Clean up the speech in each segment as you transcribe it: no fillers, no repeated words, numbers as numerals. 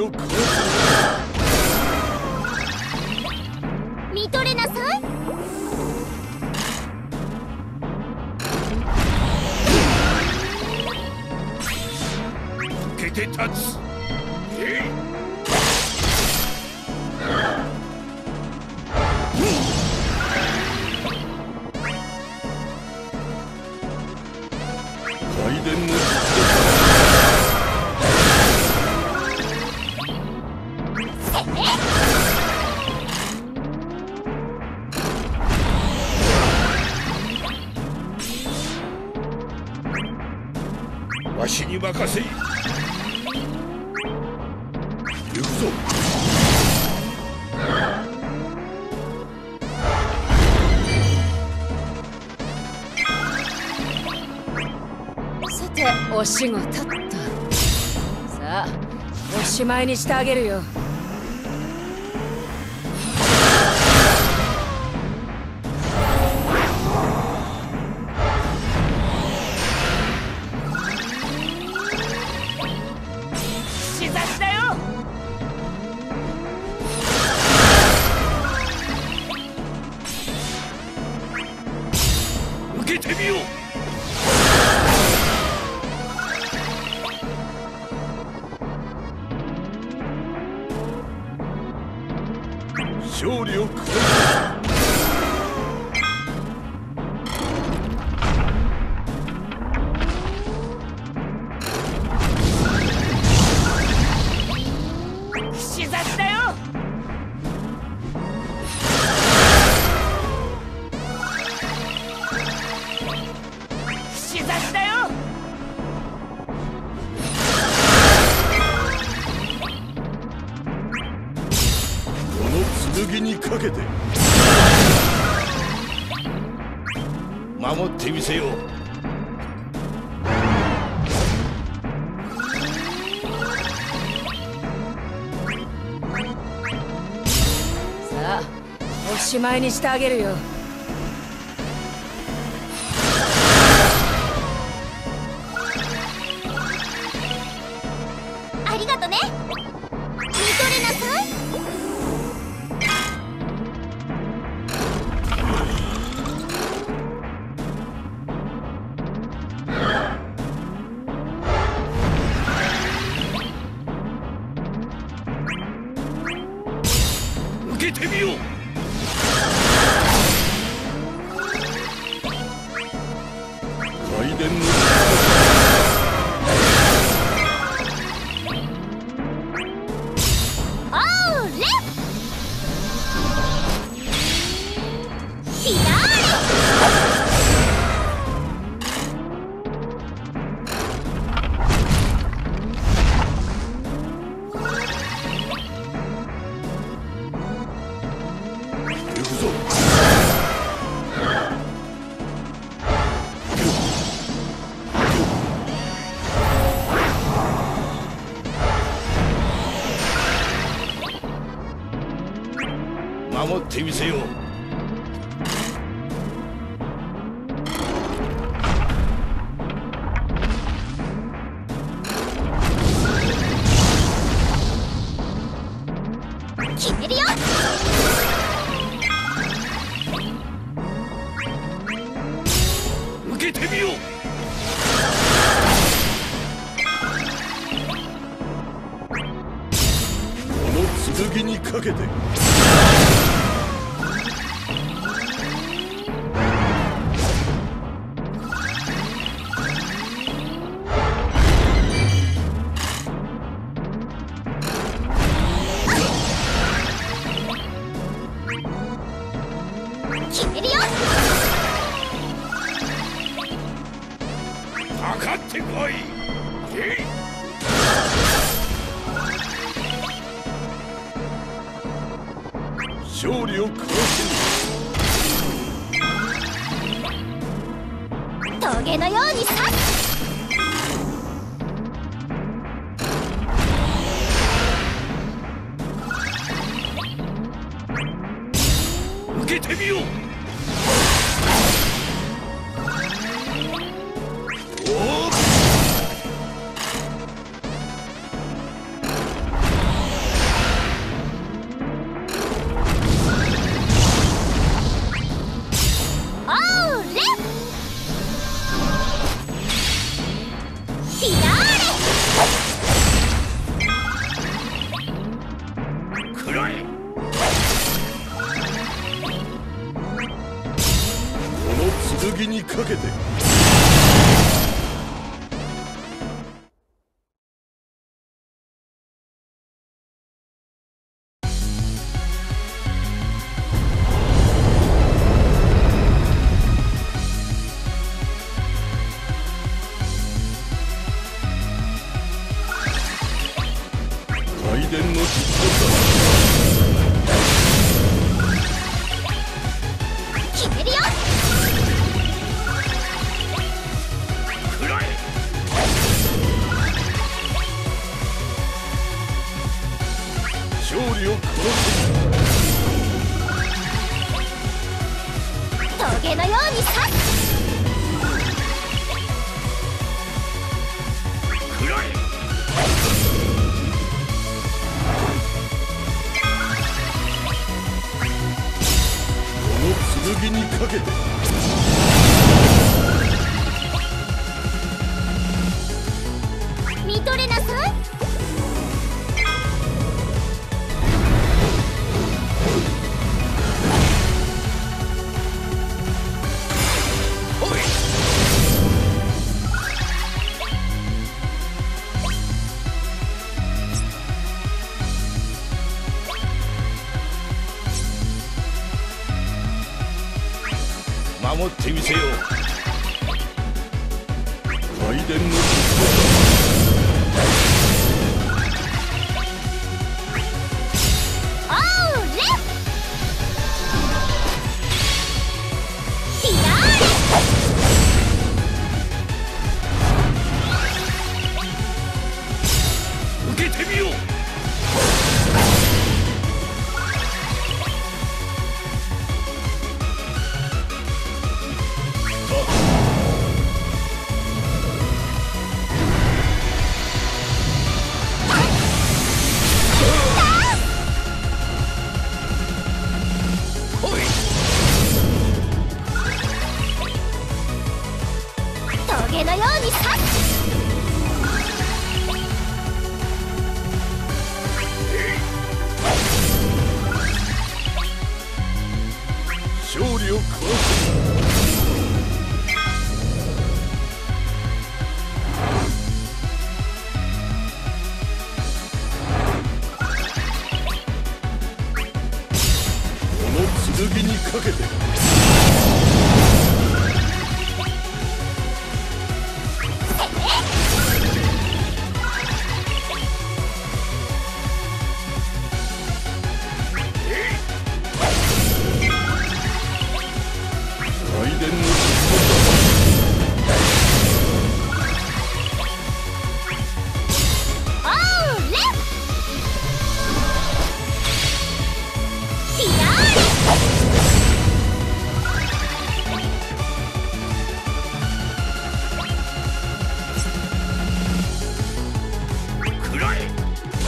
を殺す。 見とれなさい。 受けて立つ。雷電のわしに任せい。行くぞ。 さて、お仕事っと。さあ、おしまいにしてあげるよ。 受けてみよう。勝利を下す。 視察だよ。視察だよ。 剣にかけて守ってみせよう。 さあ、おしまいにしてあげるよ。 ありがとね。見とれなさい。 受けてみよう。雷電の守ってみせよう。 決めるよ。 受けてみよう。この剣にかけて決めるよ。 かかってこい。勝利を殺す。 トゲのように刺す。 受けてみよう。おお。 ぎにかけて雷電の実力だ。 決めるよ。 くらえ。勝利を殺す。 棘のように刺す。 くらえ。剣にかけて見とれなさい。 おい。守ってみせよう。雷電の実オーレフィナー力受けてみよう。 棘のように刺す。 勝利を殺す。この剣にかけて雷電の実オーレフィナー力くらえ。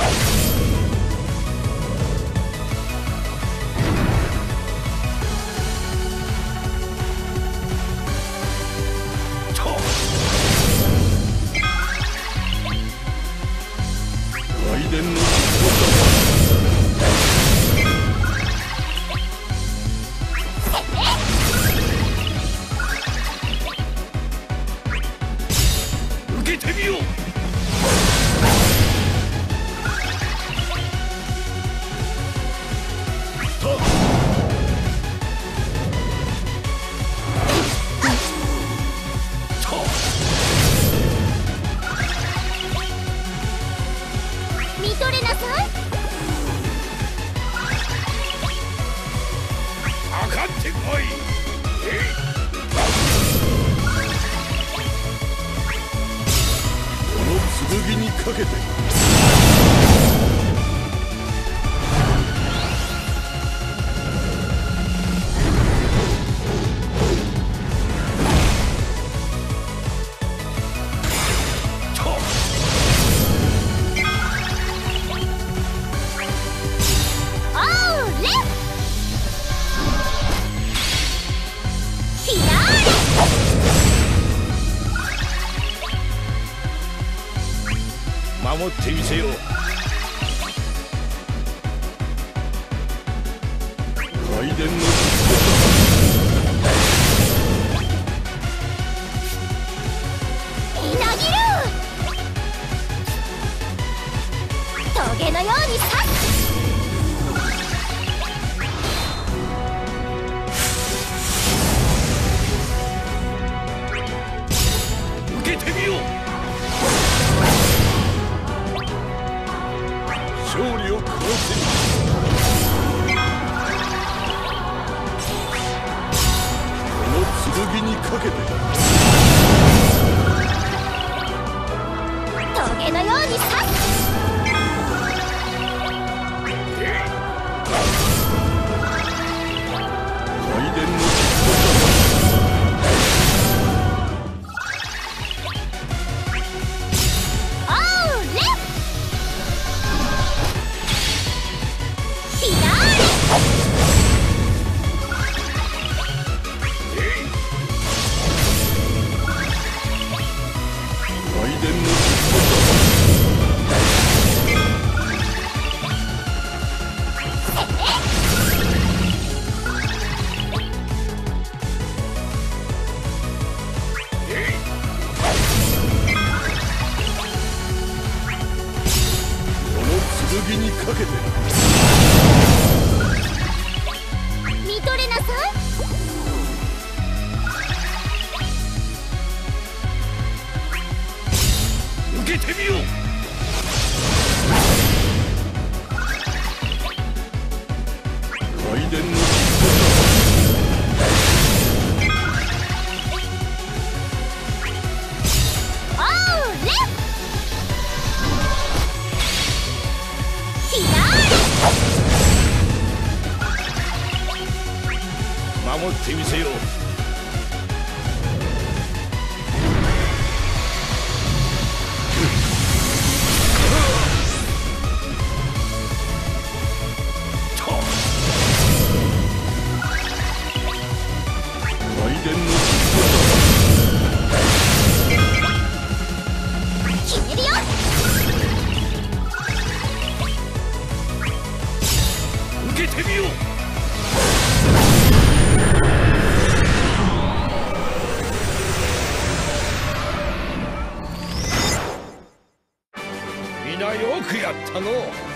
雷電の実力受けてみよう。 見とれなさい。 かかってこい。この剣にかけてオーレフィナーレ守ってみせよう。雷電の実力かけてトゲのように刺す。 雷電のオーレフィナーレ。 雷電の剣にかけて見とれなさい。 受けてみよう。雷電のオーレフィナーレ。 守ってみせよう。雷電の決めるよ。 受けてみよう。みんなよくやったのう。